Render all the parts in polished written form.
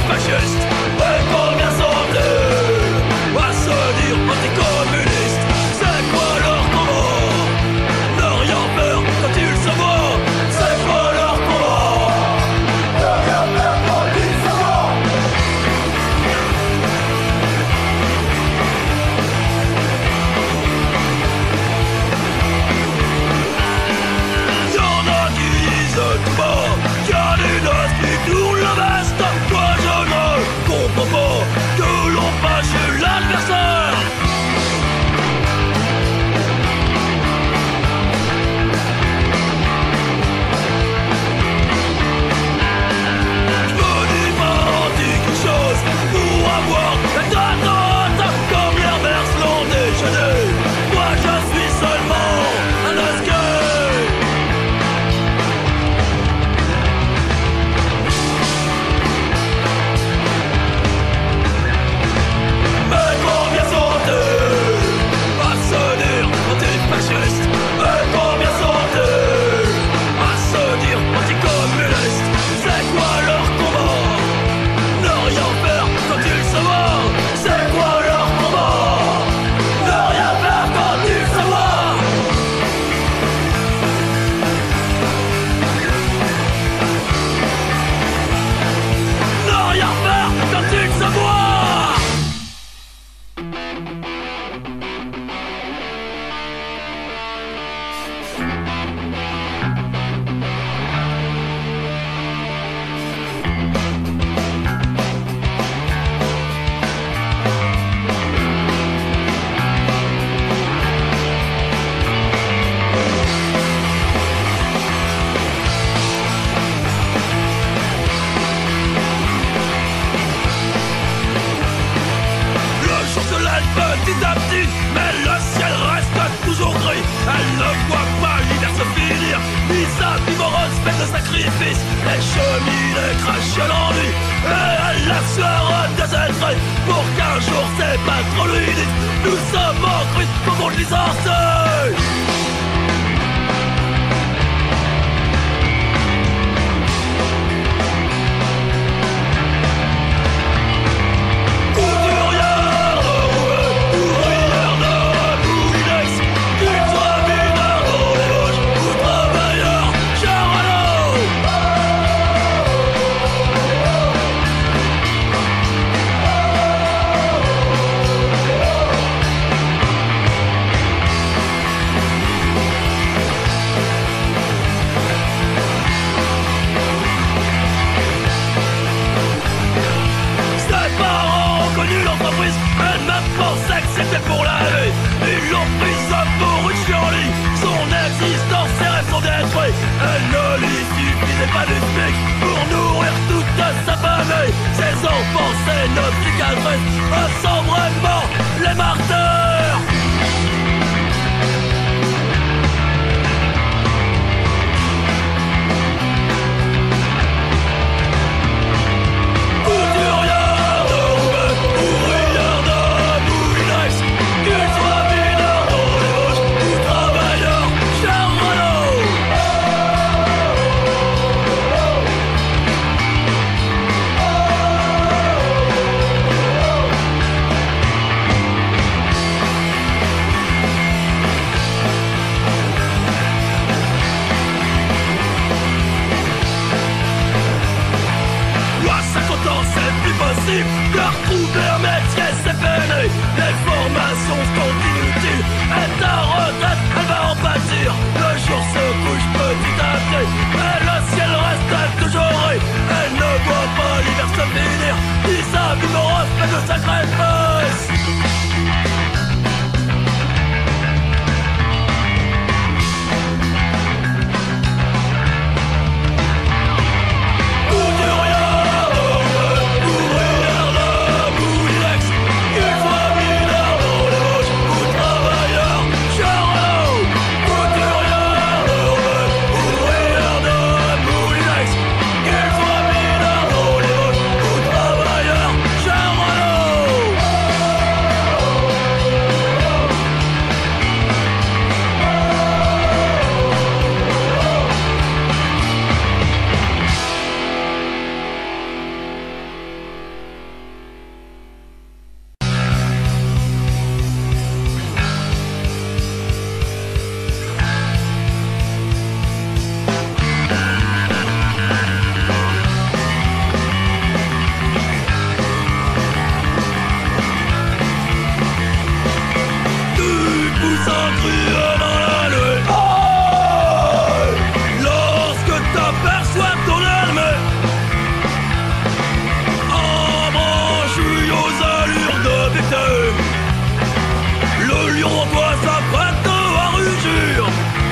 antifascistes. Et combien sont-ils à se dire anticommunistes? C'est quoi leur combat? Ne rien faire quand ils se voient. C'est quoi leur combat? Ne rien faire quand ils se voient. Y'en a qui disent tout bas qu'il y a des noces qui tournent le veste. Moi je ne comprends pas que l'on fâche l'adversaire. Je me dis pas quelque chose pour avoir la tête comme les mers l'ont déchaîné. Moi je suis seulement un escape. Mais combien sont-ils à se dire antifascistes? Et combien sont-ils à se dire anticommunistes? C'est quoi leur combat? Ne rien faire quand ils se voient. C'est quoi leur combat? Ne rien faire quand ils se voient. Ne rien faire quand ils se voient. Le jour se lève petit à petit, mais le ciel reste toujours gris. Elle ne voit pas l'hiver se finir, ni sa vie morose faite de sacrifices. Les cheminées crachent l'ennui, et elle la sueur désespérée. Pour qu'un jour ses patrons lui disent: nous sommes en crise, faut qu'on le licencie. Couturière de Roubaix, ouvrière de Moulinex, qu'il soit mineur dans les Vosges ou travailleur chez Renault. Ses parents ont connu l'entreprise, elle-même pensait que c'était pour la vie. Ils l'ont prise pour une chienlit, son existence, ses rêves sont détruits. Elle ne lui suffisait pas du SMIC pour nourrir toute sa famille. Ses enfants, c'est notre cicatrice, sans vraiment les martyrs. Couturière de Roubaix, ouvrière de Moulinex, qu'il soit mineur dans les Vosges ou travailleur chez Renault. À 50 ans, c'est plus possible de retrouver un métier, c'est fini. Les formations sont inutiles, et ta retraite, elle va en pâtir. Le jour se couche petit à petit, et le ciel reste toujours gris. Elle ne voit pas l'hiver se finir, ni sa vie morose fait de sacrifices. Couturière de Roubaix, ouvrière de Moulinex, qu'il soit mineur dans les Vosges ou travailleur chez Renault. Couturière de Roubaix, ouvrière de Moulinex, qu'il soit mineur dans les Vosges ou travailleur chez Renault. s'encruent dans la nuit. Lorsque t'aperçois ton ennemi en branchouille aux allures de victime, le lion doit s'apprête à rugir.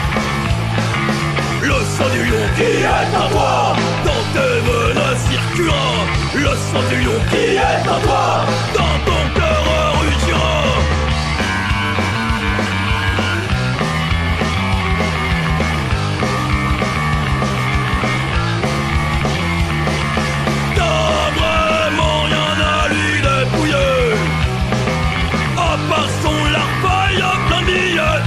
Le sang du lion qui est en toi, dans tes veines circulera. Le sang du lion qui est en toi, dans ton cœur rugira. T'as vraiment rien à lui dépouiller, à part son larpaille à plein de billets.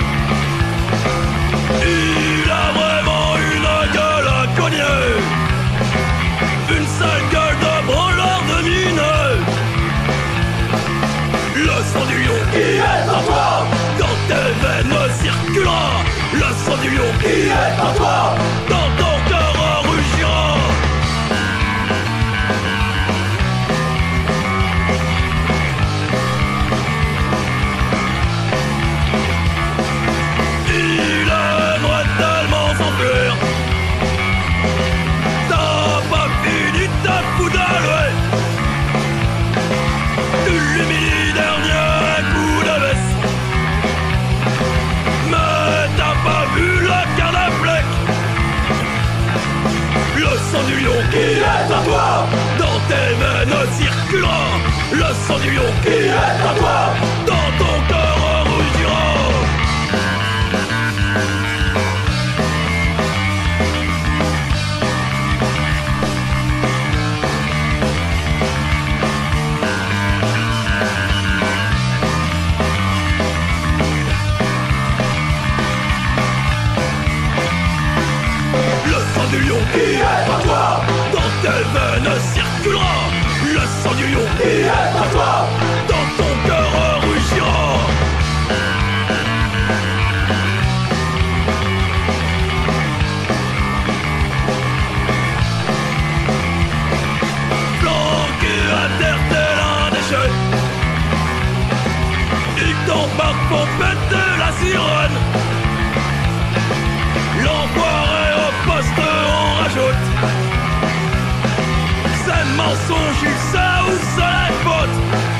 Il a vraiment une gueule à cogner, une sale gueule de branleur de mineur. Le sang du lion qui est en toi, dans tes veines circulera. Le sang du lion qui est en toi, dans ton cœur rugira. Il aimerait tellement s'enfuir. T'as pas fini ta poudre. Tu l'humilies dernier coup de baisse, mais t'as pas vu le carnaflec. Le sang du lion qui est en toi, dans tes veines circulera. Le sang du lion qui est en toi, dans ton cœur rugira. Le sang du lion qui est en toi, dans tes veines circulera. Le sang du lion qui est en toi, dans ton cœur rugira. Planqué à terre tel un déchet, ils t'embarquent pour péter la sirène. L'enfoiré au poste en rajoute. C'est mensonge, il sait où c'est la faute.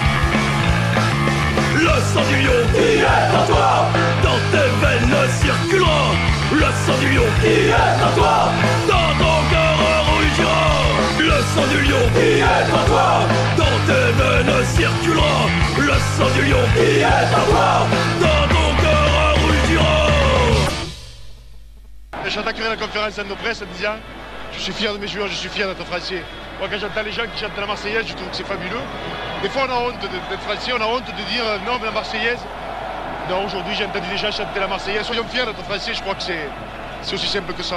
Le sang du lion qui est en toi, dans tes veines circulera. Le sang du lion qui est en toi, dans ton cœur rugira. Le sang du lion qui est en toi, dans tes veines circulera. Le sang du lion qui est en toi, dans ton cœur rugira. J'attaquerai la conférence de presse en disant je suis fier de mes joueurs, je suis fier d'être français. Moi, quand j'entends les gens qui chantent la Marseillaise, je trouve que c'est fabuleux. Des fois, on a honte d'être français, on a honte de dire non, mais la Marseillaise. Non, aujourd'hui, j'ai entendu des gens chanter la Marseillaise. Soyons fiers d'être français, je crois que c'est aussi simple que ça.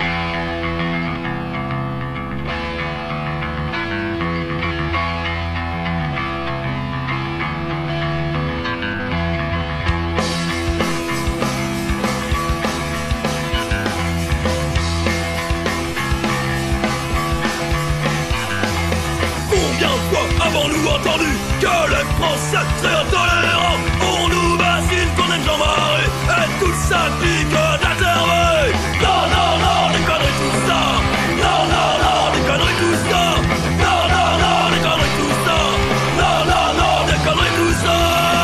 Avons-nous entendu que les Français très intolérants, on nous bassine qu'on aime Jean-Marie et tout ça pique d'alterver. Non, non, non, des conneries tout ça. Non, non, non, des conneries tout ça. Non, non, non, des conneries tout ça. Non, non, non, des conneries tout ça.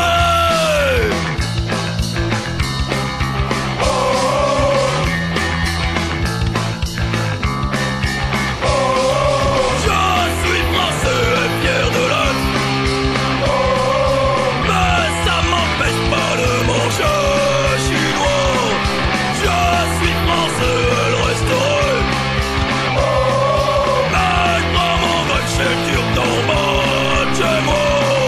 Je suis français et fier de l'être. Mais ça m'empêche pas de manger chinois. Je suis français et le resterai. Mais je prends mon vote chez le Turc d'en bas de chez moi.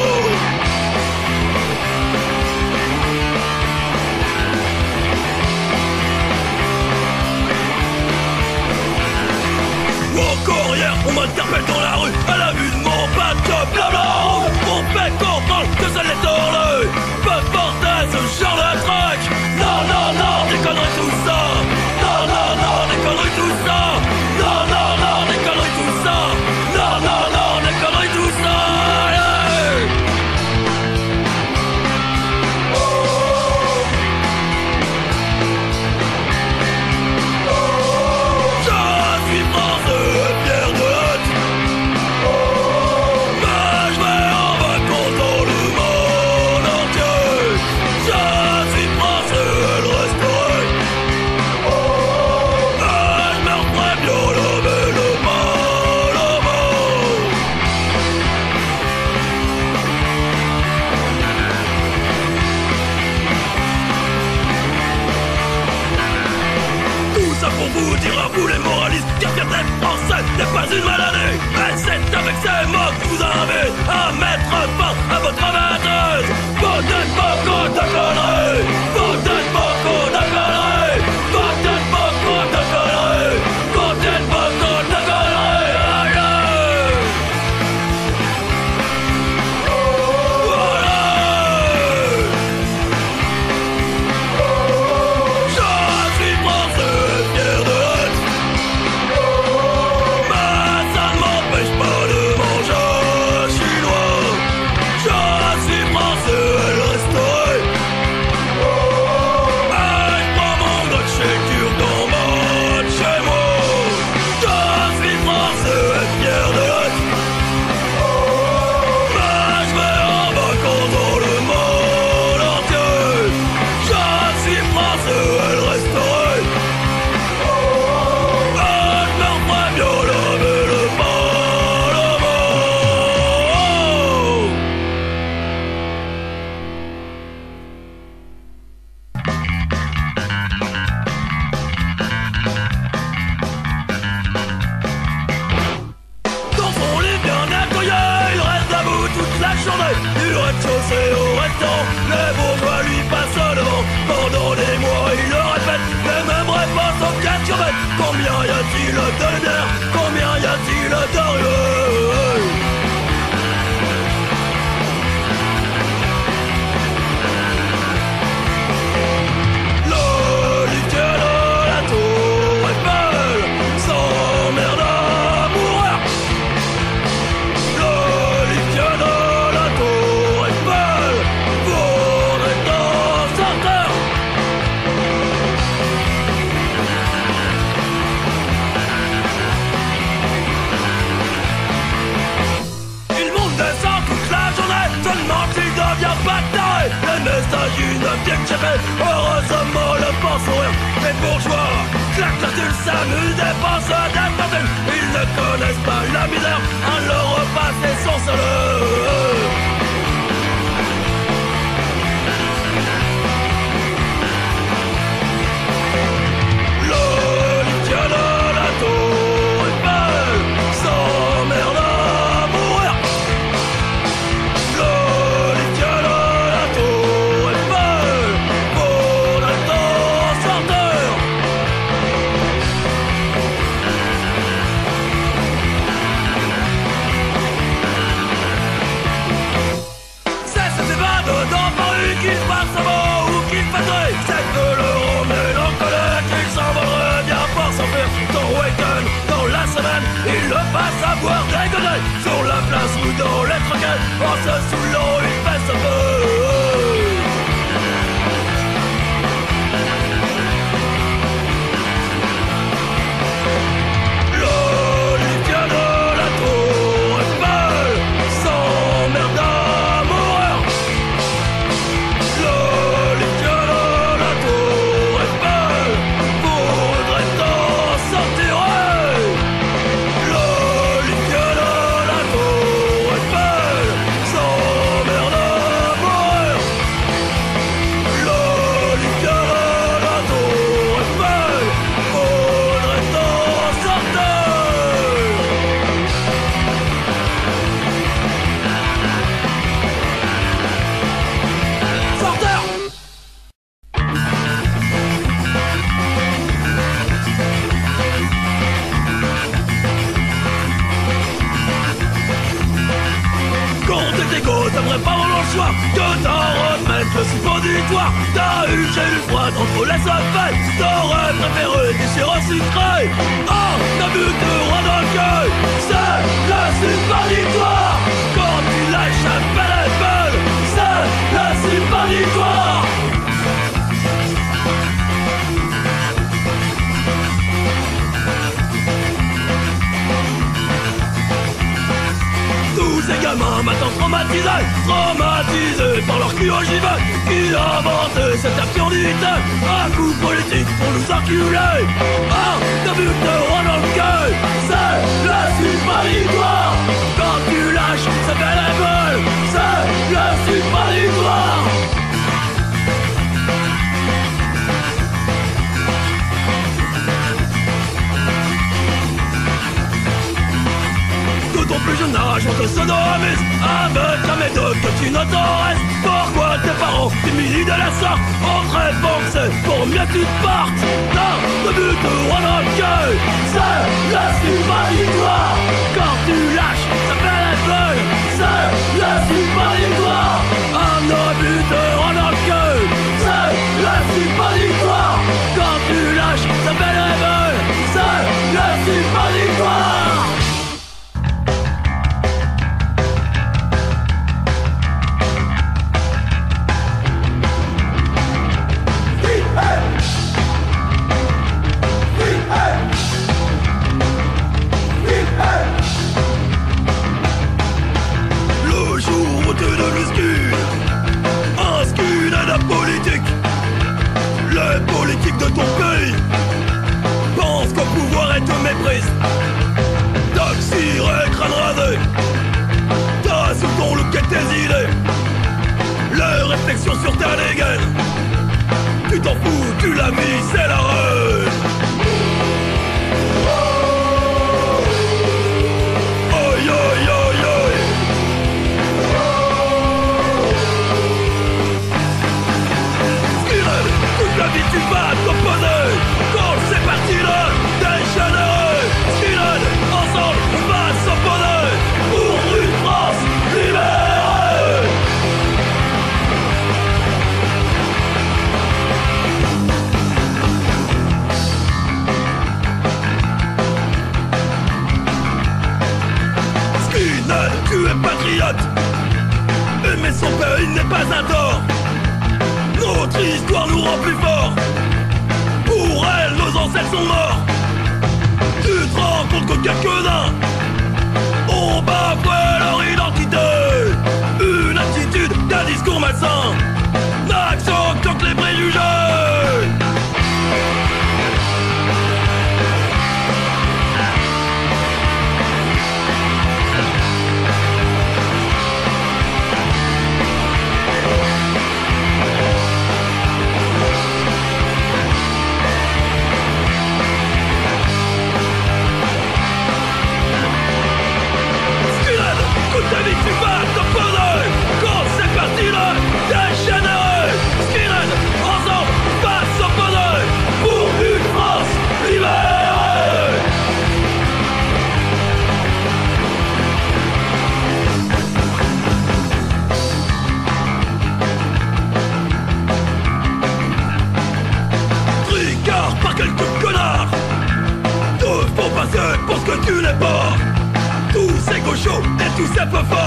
Encore hier, on m'interpelle dans la rue à la vue de mon bateau blabla. On fait comprendre que ça les torle peuvent porter ce genre de truc. Non, non, non, des conneries tout ça. Non, non, non, des conneries tout ça. Non, non, non, des conneries tout ça. Non, non, non, des conneries tout ça. Yeah. Je vous invite à mettre fin à votre amateuse. Peut-être beaucoup de conneries, peut-être beaucoup de conneries, peut-être beaucoup de conneries, peut-être beaucoup de conneries. Allez. Voilà. Je suis français, fier de l'être. Mais ça ne m'empêche pas de manger chinois. Je suis français, elle resterait. Et je prends mon Dolce Turcan mode chez moi. Je suis français, fier de l'être. Mais je vais en vacances dans le monde entier. Je suis français, elle resterait. Et je leur ferai bien laver le Parlement. Dans son lit bien accueilli, il reste debout toute la journée. Du rez-de-chaussée au restaurant, les bourgeois lui passent devant. Pendant des mois, il le répète, les mêmes réponses aux questions bêtes. Combien y a-t-il de lumière? Combien y a-t-il de rues? L'Olympique de la Tour Eiffel s'emmerde à mourir. L'Olympique de la Tour Eiffel faudrait en sortir. Il monte descend toute la journée, seulement il devient pas taré. Le message d'une vieille chapelle, heureusement le pense sourire. Les bourgeois claquent la tulle, s'amusent, dépensent des fortunes. Ils ne connaissent pas la misère, un leur repas c'est son salaire. L'Olympique de la Tour Eiffel s'emmerde à mourir. L'Olympique de la Tour Eiffel faudrait en sortir. C'est ce débat dans Paris qu'il passe à mot ou qu'il fasse. C'est que le mélancolique qu'il s'envolerait bien pour s'enfuir. Dans Waken, dans la semaine, il le passe à boire des godets. Sur la place ou dans les troquets, en se saoulant, il pèse un peu. L'Olympique de la Tour Eiffel s'emmerde à mourir. L'Olympique de la Tour Eiffel faudrait en sortir. L'Olympique de la Tour Eiffel s'emmerde à mourir. L'Olympique de la Tour Eiffel faudrait en sortir. Sortir. Quand t'es égo, t'aimerais pas vraiment le choix que t'en remettes le suppositoire. T'as eu j'ai eu froid entre les sommets. T'aurais préféré des sirops sucrés. Un abus de roi dans le cœur, c'est le suppositoire. Quand il a échappé les bulles, c'est le suppositoire. Tous ces gamins maintenant traumatisés par leur cul ogival, qui a inventé cette absurdité, un coup politique pour nous enculer. Un abus de roi dans le cœur, c'est le suppositoire. Quand tu lâches, ça fait la gueule, c'est le suppositoire. D'autant plus jeune âge, on te sodomise avec la méthode que tu n'autorises. Pourquoi tes parents t'humilient de la sorte en rêvant que c'est pour mieux que tu te partes? Non, le but de dans le cœur, c'est la victoire. Quand tu lâches, ça fait la feuille, c'est la victoire. Un buteur dans le cœur, c'est la victoire. Quand tu lâches, ça fait la feuille, c'est la victoire. Les politiques de ton pays pensent qu'au pouvoir est te méprise. T'oxyre, crâne rasé, t'as sous ton look et tes idées. Les réflexions sur ta dégaine, tu t'en fous, tu la vis, c'est la reine. Aïe aïe aïe aïe. Skinhead, toute la vie tu vas t'opposer. Quand c'est parti là, dégénéré. Skinhead, ensemble on va s'opposer pour une France libérée. Skinhead, tu es patriote. Aimer son pays n'est pas un tort. Notre histoire nous rend plus forts. Pour elle, nos ancêtres sont morts. Tu te rends compte que quelques-uns ont bafoué leur identité. Une attitude d'un discours malsain n'accepte que les préjugés. Toute ta vie tu vas t'opposer. Quand c'est parti là, dégénéré. Skinhead, ensemble, va s'opposer pour une France libérée. Tricard par quelques connards te font passer pour ce que tu n'es pas. Tous ces gauchos et tous ces peu forts